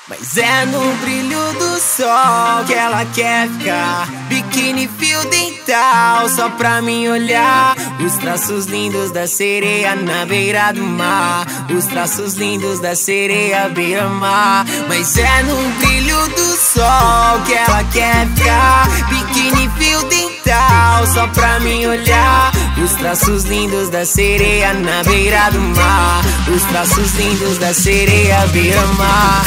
Mas é no brilho do sol que ela quer ficar. Biquíni, fio dental, só pra mim olhar. Os traços lindos da sereia na beira do mar. Os traços lindos da sereia beira-mar. Mas é no brilho do sol que ela quer ficar. Biquíni, fio dental, só pra mim olhar. Os traços lindos da sereia na beira do mar. Os traços lindos da sereia beira-mar.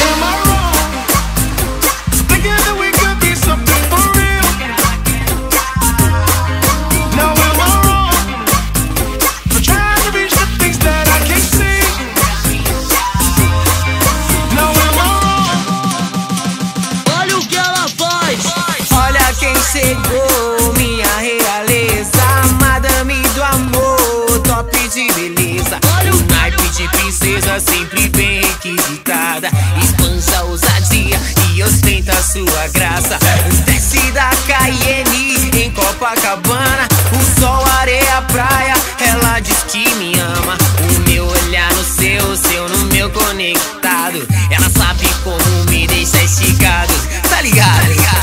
Chegou minha realeza, madame do amor, top de beleza. O naipe de princesa, sempre bem requisitada. Espanja ousadia e ostenta sua graça. Desce da Cayenne em Copacabana. O sol, areia, praia, ela diz que me ama. O meu olhar no seu, o seu no meu conectado. Ela sabe como me deixa esticado. Tá ligado?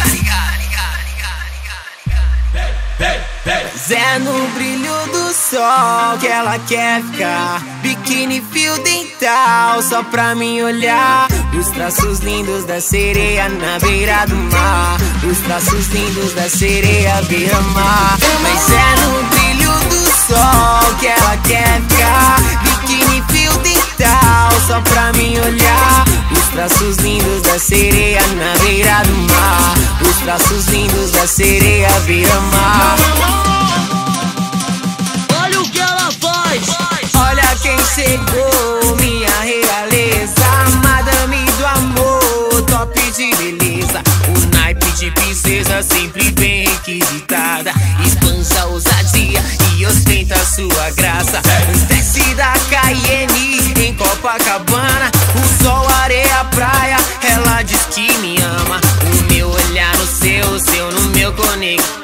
Mas é no brilho do sol que ela quer ficar. Biquíni, fio dental, só pra mim olhar. Os traços lindos da sereia na beira do mar. Os traços lindos da sereia beira-mar. Mas é no brilho do sol que ela quer ficar. Biquíni, fio dental, só pra mim olhar. Os traços lindos da sereia na beira do mar. Os traços lindos da sereia beira-mar. Olha o que ela faz. Olha quem chegou, minha realeza, madame do amor, top de beleza. O naipe de princesa, sempre bem requisitada. Espanja ousadia e ostenta sua graça. Desce da Cayenne em Copacabana. O sol, areia, praia, ela diz que me ama. O meu olhar no seu, o seu no meu conectado.